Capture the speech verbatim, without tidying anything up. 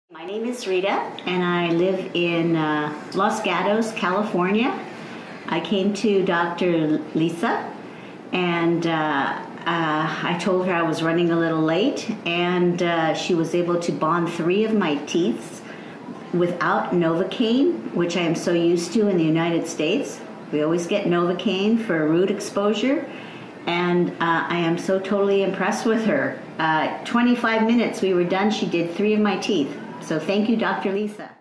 My name is Rita, and I live in uh, Los Gatos, California. I came to Doctor Lisa, and uh, uh, I told her I was running a little late, and uh, she was able to bond three of my teeth without Novocaine, which I am so used to in the United States. We always get Novocaine for root exposure, and uh, I am so totally impressed with her. Uh, twenty-five minutes, we were done. She did three of my teeth. So thank you, Doctor Lisa.